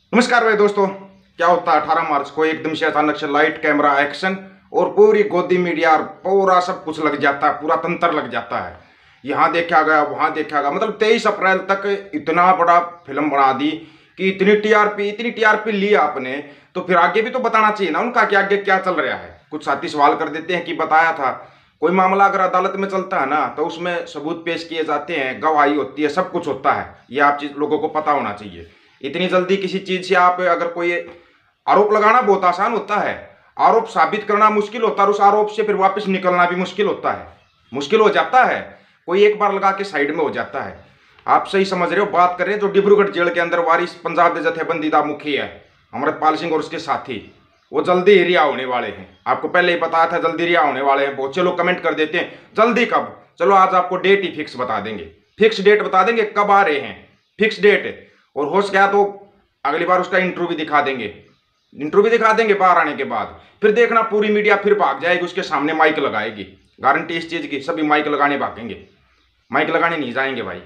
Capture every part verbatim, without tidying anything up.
नमस्कार भाई दोस्तों। क्या होता है अठारह मार्च को एकदम से अचानक से लाइट कैमरा एक्शन और पूरी गोदी मीडिया और पूरा सब कुछ लग जाता है, पूरा तंत्र लग जाता है। यहाँ देखा गया, वहाँ देखा गया, मतलब तेईस अप्रैल तक इतना बड़ा फिल्म बना दी कि इतनी टीआरपी इतनी टीआरपी ली आपने, तो फिर आगे भी तो बताना चाहिए ना उनका कि आगे क्या चल रहा है। कुछ साथी सवाल कर देते हैं कि बताया था। कोई मामला अगर अदालत में चलता है ना तो उसमें सबूत पेश किए जाते हैं, गवाही होती है, सब कुछ होता है। ये आप चीज लोगों को पता होना चाहिए। इतनी जल्दी किसी चीज से आप अगर कोई आरोप लगाना बहुत आसान होता है, आरोप साबित करना मुश्किल होता है, और उस आरोप से फिर वापस निकलना भी मुश्किल होता है, मुश्किल हो जाता है। कोई एक बार लगा के साइड में हो जाता है। आप सही समझ रहे हो, बात कर रहे हैं जो डिब्रूगढ़ जेल के अंदर वारिस पंजाब के जथेबंदी दा मुखी है अमृतपाल सिंह और उसके साथी, वो जल्दी ही रिहा होने वाले हैं। आपको पहले ही बताया था जल्दी रिहा होने वाले हैं। बहुत से लोग कमेंट कर देते हैं जल्दी कब, चलो आज आपको डेट ही फिक्स बता देंगे, फिक्स डेट बता देंगे कब आ रहे हैं, फिक्स डेट। और हो सका तो अगली बार उसका इंटरव्यू भी दिखा देंगे, इंटरव्यू भी दिखा देंगे बाहर आने के बाद। फिर देखना पूरी मीडिया फिर भाग जाएगी, उसके सामने माइक लगाएगी। गारंटी इस चीज की, सभी माइक लगाने भागेंगे, माइक लगाने नहीं जाएंगे भाई।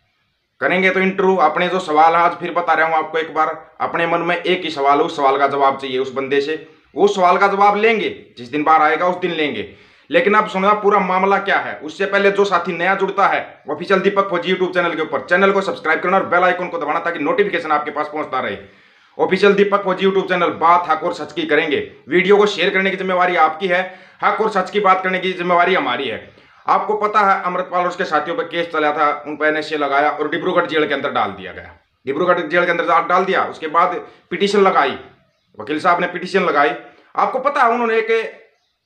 करेंगे तो इंटरव्यू, अपने जो सवाल आज फिर बता रहा हूं आपको एक बार, अपने मन में एक ही सवाल है, उस सवाल का जवाब चाहिए उस बंदे से, वो सवाल का जवाब लेंगे जिस दिन बाहर आएगा उस दिन लेंगे। लेकिन अब सुना पूरा मामला क्या है। उससे पहले जो साथी नया जुड़ता है ऑफिशियल दीपक फौजी यूट्यूब चैनल के ऊपर, चैनल को सब्सक्राइब करना और बेल आइकन को दबाना ताकि नोटिफिकेशन आपके पास पहुंचता रहे। ऑफिशियल दीपक फौजी यूट्यूब चैनल, बात हक और सच की करेंगे। वीडियो को शेयर करने की जिम्मेवारी आपकी है, हक और सच की बात करने की जिम्मेवारी हमारी है। आपको पता है अमृतपाल और उसके साथियों पर केस चला था, उन पर एनएसए लगाया और डिब्रूगढ़ जेल के अंदर डाल दिया गया। डिब्रूगढ़ जेल के अंदर डाल दिया, उसके बाद पिटीशन लगाई, वकील साहब ने पिटीशन लगाई। आपको पता है उन्होंने एक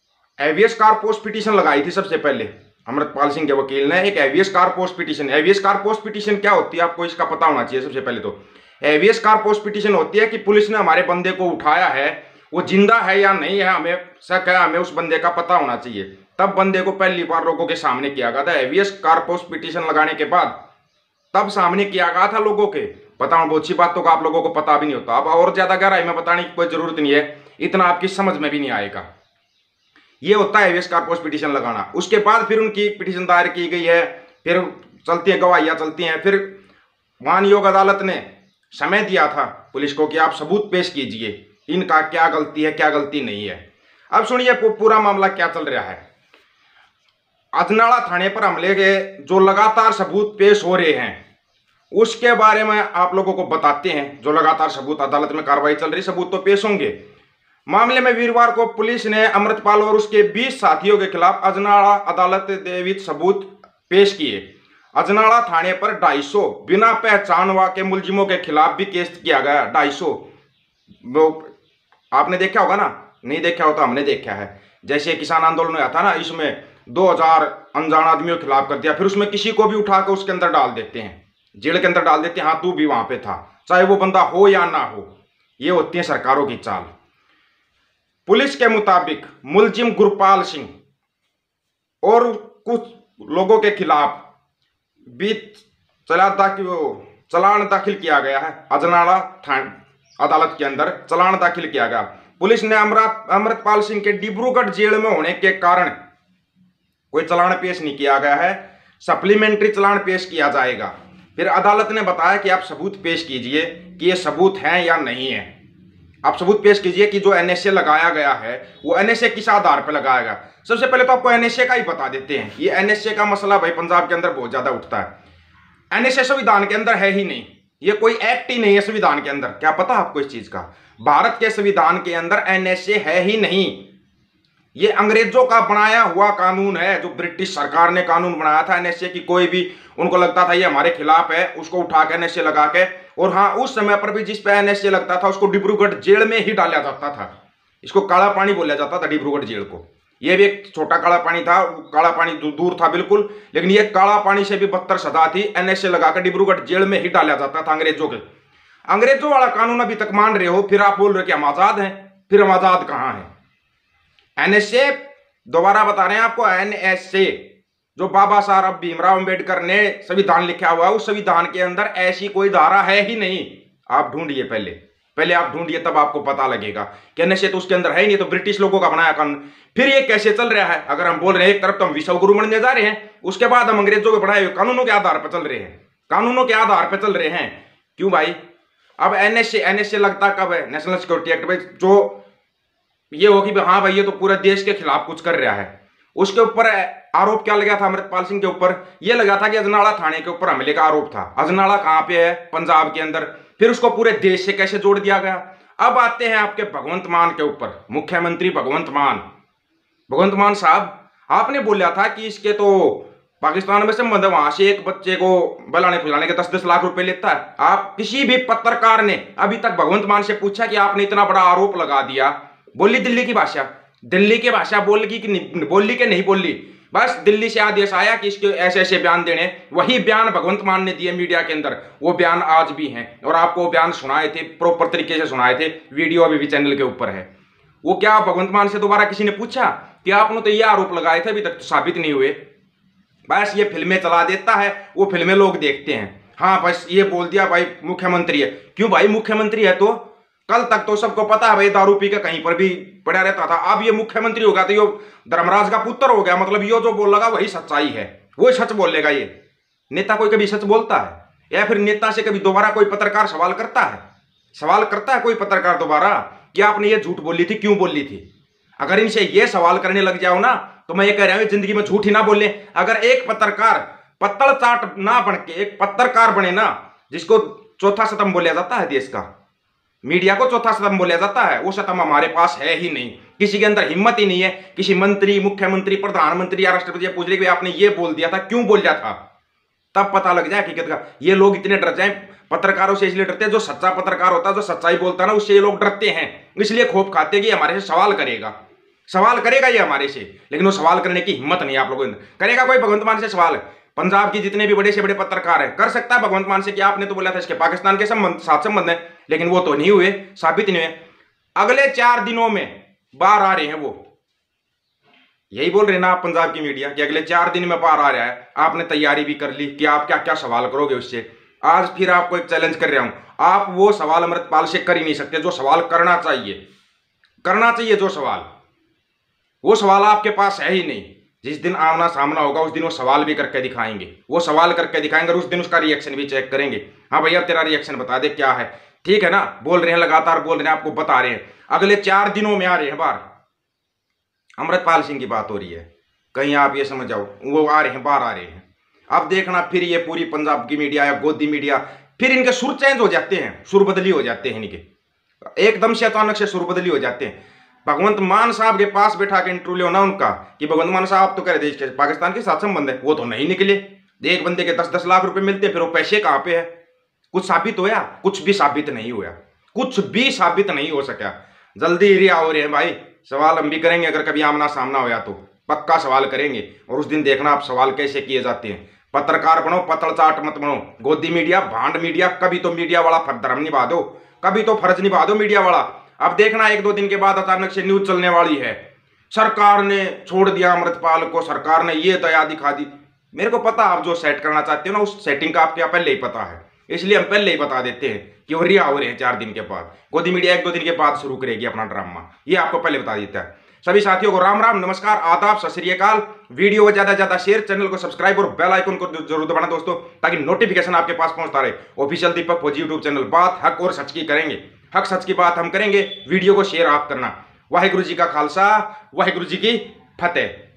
एवियस कारपोस पिटीशन लगाई थी सबसे पहले, अमृतपाल सिंह के वकील ने एक एवियस कारपोस पिटीशन। एवियस कारपोस पिटीशन क्या होती है आपको इसका पता होना चाहिए सबसे पहले तो। एवियस कारपोस पिटीशन होती है कि पुलिस ने हमारे बंदे को उठाया है, वो जिंदा है या नहीं है, हमें शक है, हमें उस बंदे का पता होना चाहिए। तब बंदे को पहली बार लोगों के सामने किया गया था। एवियस कारपोस पिटीशन लगाने के बाद तब सामने किया गया था लोगों के। पता बहुत सी बातों का आप लोगों को पता भी नहीं होता। अब और ज्यादा गहराई में बताने की कोई जरूरत नहीं है, इतना आपकी समझ में भी नहीं आएगा। ये होता है एवियस कारपोस पिटीशन लगाना। उसके बाद फिर उनकी पिटीशन दायर की गई है, फिर चलती है गवाहियां चलती हैं। फिर मानयोग अदालत ने समय दिया था पुलिस को कि आप सबूत पेश कीजिए, इनका क्या गलती है क्या गलती नहीं है। अब सुनिए पूरा मामला क्या चल रहा है। अजनाला थाने पर हमले के जो लगातार सबूत पेश हो रहे हैं उसके बारे में आप लोगों को बताते हैं। जो लगातार सबूत, अदालत में कार्रवाई चल रही, सबूत तो पेश होंगे। मामले में वीरवार को पुलिस ने अमृतपाल और उसके बीस साथियों के खिलाफ अजनाला अदालत देवित सबूत पेश किए। अजनाला थाने पर ढाई सौ बिना पहचान के मुलजिमों के खिलाफ भी केस किया गया। ढाई सौ वो आपने देखा होगा ना, नहीं देखा हो तो हमने देखा है। जैसे किसान आंदोलन हुआ था ना, इसमें दो हजार अनजान आदमियों के खिलाफ कर दिया, फिर उसमें किसी को भी उठा कर उसके अंदर डाल देते हैं, जेल के अंदर डाल देते हैं। हाँ तू भी वहां पे था, चाहे वो बंदा हो या ना हो। ये होती है सरकारों की चाल। पुलिस के मुताबिक मुलजिम गुरपाल सिंह और कुछ लोगों के खिलाफ भी चला दाखिल चलान दाखिल किया गया है। अजनाला थाना अदालत के अंदर चलान दाखिल किया गया। पुलिस ने अमृत अमृतपाल सिंह के डिब्रूगढ़ जेल में होने के कारण कोई चलान पेश नहीं किया गया है, सप्लीमेंट्री चलान पेश किया जाएगा। फिर अदालत ने बताया कि आप सबूत पेश कीजिए कि ये सबूत हैं या नहीं है। आप सबूत पेश कीजिए कि जो एनएसए लगाया गया है वो एनएसए किस आधार पर लगाया गया। सबसे पहले तो आपको एनएसए का ही बता देते हैं। ये एनएसए का मसला भाई पंजाब के अंदर बहुत ज्यादा उठता है। एनएसए संविधान के अंदर है ही नहीं, ये कोई एक्ट ही नहीं है संविधान के अंदर। क्या पता आपको इस चीज का? भारत के संविधान के अंदर एनएसए है ही नहीं। ये अंग्रेजों का बनाया हुआ कानून है, जो ब्रिटिश सरकार ने कानून बनाया था एनएसए की। कोई भी उनको लगता था ये हमारे खिलाफ है, उसको उठा के एनएसए लगा के, और हाँ उस समय पर भी जिस पे एनएसए लगता था उसको डिब्रूगढ़ जेल में ही डाला जाता था। इसको काला पानी बोला जाता था डिब्रूगढ़ जेल को। ये भी एक छोटा काला पानी था, काला पानी दूर था बिल्कुल, लेकिन ये काला पानी से भी बदतर सजा थी। एनएसए लगाकर डिब्रूगढ़ जेल में ही डाला जाता था अंग्रेजों के। अंग्रेजों वाला कानून अभी तक मान रहे हो, फिर आप बोल रहे हो कि हम आजाद हैं। फिर हम आजाद कहां हैं? एनएसए, दोबारा बता रहे हैं आपको, एनएसए जो बाबा साहब भीमराव अंबेडकर ने संविधान लिखा हुआ है, उस संविधान के अंदर ऐसी कोई धारा है ही नहीं। आप ढूंढिए, पहले पहले आप ढूंढिए, तब आपको पता लगेगा कि एनएसए तो उसके अंदर है ही नहीं। तो ब्रिटिश लोगों का बनाया कानून। फिर ये कैसे चल रहा है? अगर हम बोल रहे हैं एक तरफ तो हम विश्व गुरु बनने जा रहे हैं, उसके बाद हम अंग्रेजों के बनाए हुए कानूनों के आधार पर चल रहे हैं, कानूनों के आधार पर चल रहे हैं। क्यों भाई? अब एनएसए एनएसए लगता कब है? नेशनल सिक्योरिटी एक्ट में, जो ये हो कि हाँ भाई ये तो पूरे देश के खिलाफ कुछ कर रहा है। उसके ऊपर आरोप क्या लगा था अमृतपाल सिंह के ऊपर? ये लगा था कि अजनाला थाने के ऊपर हमले का आरोप था। अजनाला कहां पे है? पंजाब के अंदर। फिर उसको पूरे देश से कैसे जोड़ दिया गया? अब आते हैं आपके भगवंत मान के ऊपर, मुख्यमंत्री भगवंत मान। भगवंत मान साहब, आपने बोला था कि इसके तो पाकिस्तान में संबंध है, वहां से एक बच्चे को बलाने फुलाने के दस दस लाख रुपए लेता है। आप किसी भी पत्रकार ने अभी तक भगवंत मान से पूछा कि आपने इतना बड़ा आरोप लगा दिया? बोली दिल्ली की भाषा, दिल्ली की भाषा बोल की कि बोली के नहीं बोली? बस दिल्ली से आदेश आया कि इसके ऐसे ऐसे बयान देने, वही बयान भगवंत मान ने दिए मीडिया के अंदर। वो बयान आज भी हैं और आपको वो बयान सुनाए थे, प्रॉपर तरीके से सुनाए थे, वीडियो अभी भी चैनल के ऊपर है। वो क्या भगवंत मान से दोबारा किसी ने पूछा कि आपने तो ये आरोप लगाए थे, अभी तक तो साबित नहीं हुए? बस ये फिल्में चला देता है, वो फिल्में लोग देखते हैं। हाँ बस ये बोल दिया भाई मुख्यमंत्री है। क्यों भाई मुख्यमंत्री है? तो कल तक तो सबको पता है भाई दारू पी के कहीं पर भी पड़ा रहता था। अब ये मुख्यमंत्री हो गया तो ये धर्मराज का पुत्र हो गया, मतलब ये जो बोल लगा वही सच्चाई है, वही सच बोलेगा। ये नेता कोई कभी सच बोलता है? या फिर नेता से कभी दोबारा कोई पत्रकार सवाल करता है? सवाल करता है कोई पत्रकार दोबारा कि आपने ये झूठ बोली थी, क्यों बोली थी? अगर इनसे ये सवाल करने लग जाओ ना तो मैं ये कह रहा हूं जिंदगी में झूठ ही ना बोले। अगर एक पत्रकार पत्तल चाट ना बन के एक पत्रकार बने ना, जिसको चौथा स्तंभ बोला जाता है देश का, मीडिया को चौथा स्तंभ बोला जाता है, वो स्तंभ हमारे पास है ही नहीं। किसी के अंदर हिम्मत ही नहीं है। किसी मंत्री, मुख्यमंत्री, प्रधानमंत्री या राष्ट्रपति पूछ रहे कि आपने ये बोल दिया था, क्यों बोल दिया था? तब पता लग जाए हकीकत का। ये लोग इतने डर जाए पत्रकारों से, इसलिए डरते हैं, जो सच्चा पत्रकार होता है, जो सच्चाई बोलता है ना, उससे ये लोग डरते हैं। इसलिए खौफ खाते हैं कि हमारे से सवाल करेगा, सवाल करेगा ये हमारे से। लेकिन वो सवाल करने की हिम्मत नहीं आप लोगों ने। करेगा कोई भगवंत मान से सवाल? पंजाब की जितने भी बड़े से बड़े पत्रकार हैं कर सकता है भगवंत मान से कि आपने तो बोला था इसके पाकिस्तान के संबंध साथ संबंध है, लेकिन वो तो नहीं हुए, साबित नहीं हुए। अगले चार दिनों में बाहर आ रहे हैं, वो यही बोल रहे हैं ना आप पंजाब की मीडिया कि अगले चार दिन में बाहर आ रहा है। आपने तैयारी भी कर ली कि आप क्या क्या सवाल करोगे उससे। आज फिर आपको एक चैलेंज कर रहा हूं, आप वो सवाल अमृतपाल से कर ही नहीं सकते जो सवाल करना चाहिए। करना चाहिए जो सवाल, वो सवाल आपके पास है ही नहीं। जिस दिन आमना सामना होगा उस दिन वो सवाल भी करके दिखाएंगे, वो सवाल करके दिखाएंगे और उस दिन उसका रिएक्शन भी चेक करेंगे। हाँ भैया तेरा रिएक्शन बता दे क्या है, ठीक है ना? बोल रहे हैं, लगातार बोल रहे हैं, आपको बता रहे हैं। अगले चार दिनों में आ रहे हैं बाहर। अमृतपाल सिंह की बात हो रही है, कहीं आप ये समझ जाओ वो आ रहे हैं, बाहर आ रहे हैं। अब देखना फिर ये पूरी पंजाब की मीडिया या गोदी मीडिया, फिर इनके सुर चेंज हो जाते हैं, सुर बदली हो जाते हैं इनके, एकदम से अचानक से सुर बदली हो जाते हैं। भगवंत मान साहब के पास बैठा के इंटरव्यू लो ना उनका कि भगवंत मान साहब तो कह रहे थे पाकिस्तान के साथ संबंध है, वो तो नहीं निकले। एक बंदे के दस दस लाख रुपए मिलते, फिर वो पैसे कहां पे है? कुछ साबित होया? कुछ भी साबित नहीं हुआ, कुछ भी साबित नहीं हो सका। जल्दी रिहा हो रहे हैं भाई। सवाल हम भी करेंगे, अगर कभी आमना सामना होया तो पक्का सवाल करेंगे, और उस दिन देखना आप सवाल कैसे किए जाते हैं। पत्रकार बनो, पतल चाट मत बनो। गोदी मीडिया, भांड मीडिया, कभी तो मीडिया वाला धर्म निभा दो, कभी तो फर्ज निभा दो मीडिया वाला। अब देखना एक दो दिन के बाद अचानक से न्यूज चलने वाली है, सरकार ने छोड़ दिया अमृतपाल को, सरकार ने ये दया दिखा दी। मेरे को पता आप जो सेट करना चाहते हो ना, उस सेटिंग का आपके पहले ही पता है, इसलिए हम पहले ही बता देते हैं कि वो रिहा हो रहे हैं चार दिन के बाद। गोदी मीडिया एक दो दिन के बाद शुरू करेगी अपना ड्रामा, ये आपको पहले बता देता है। सभी साथियों को राम राम, नमस्कार, आदाब, सत श्री अकाल। वीडियो को ज्यादा ज्यादा शेयर, चैनल को सब्सक्राइब और बेल आइकन को जरूर दबाना दोस्तों, ताकि नोटिफिकेशन आपके पास पहुंचता रहे। ऑफिशियल दीपक फौजी यूट्यूब चैनल, बात हक और सच की करेंगे, हक सच की बात हम करेंगे। वीडियो को शेयर आप करना। वाहिगुरु जी का खालसा, वाहिगुरु जी की फतेह।